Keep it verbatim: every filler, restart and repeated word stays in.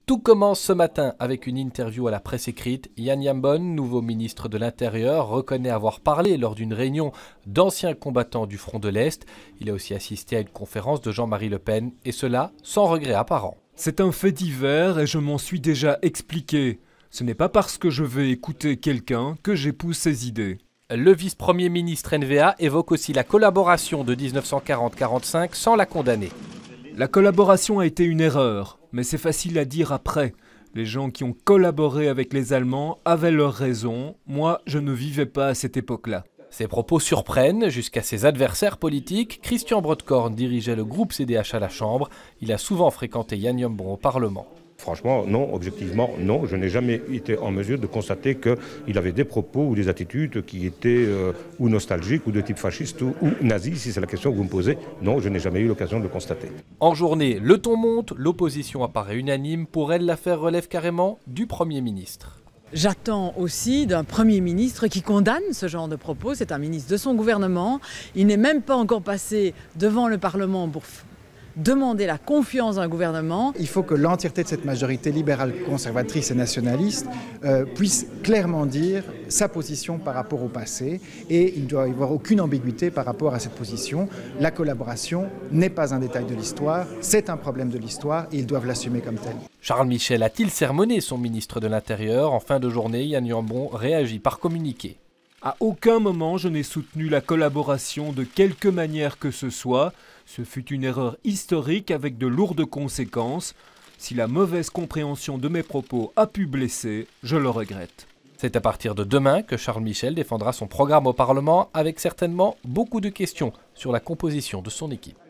Tout commence ce matin avec une interview à la presse écrite. Yann Yambon, nouveau ministre de l'Intérieur, reconnaît avoir parlé lors d'une réunion d'anciens combattants du Front de l'Est. Il a aussi assisté à une conférence de Jean-Marie Le Pen, et cela sans regret apparent. C'est un fait divers et je m'en suis déjà expliqué. Ce n'est pas parce que je vais écouter quelqu'un que j'épouse ses idées. Le vice-premier ministre N V A évoque aussi la collaboration de mille neuf cent quarante à quarante-cinq sans la condamner. La collaboration a été une erreur, mais c'est facile à dire après. Les gens qui ont collaboré avec les Allemands avaient leurs raisons. Moi, je ne vivais pas à cette époque-là. Ces propos surprennent jusqu'à ses adversaires politiques. Christian Brodkorn dirigeait le groupe C D H à la Chambre. Il a souvent fréquenté Yann Yambon au Parlement. Franchement, non, objectivement, non. Je n'ai jamais été en mesure de constater qu'il avait des propos ou des attitudes qui étaient euh, ou nostalgiques ou de type fasciste ou, ou nazi, si c'est la question que vous me posez. Non, je n'ai jamais eu l'occasion de le constater. En journée, le ton monte, l'opposition apparaît unanime. Pour elle, l'affaire relève carrément du Premier ministre. J'attends aussi d'un Premier ministre qui condamne ce genre de propos. C'est un ministre de son gouvernement. Il n'est même pas encore passé devant le Parlement pour demander la confiance d'un gouvernement. Il faut que l'entièreté de cette majorité libérale, conservatrice et nationaliste euh, puisse clairement dire sa position par rapport au passé, et il ne doit y avoir aucune ambiguïté par rapport à cette position. La collaboration n'est pas un détail de l'histoire, c'est un problème de l'histoire et ils doivent l'assumer comme tel. Charles Michel a-t-il sermonné son ministre de l'Intérieur? En fin de journée, Yann Yambon réagit par communiqué. À aucun moment je n'ai soutenu la collaboration de quelque manière que ce soit. Ce fut une erreur historique avec de lourdes conséquences. Si la mauvaise compréhension de mes propos a pu blesser, je le regrette. C'est à partir de demain que Charles Michel défendra son programme au Parlement avec certainement beaucoup de questions sur la composition de son équipe.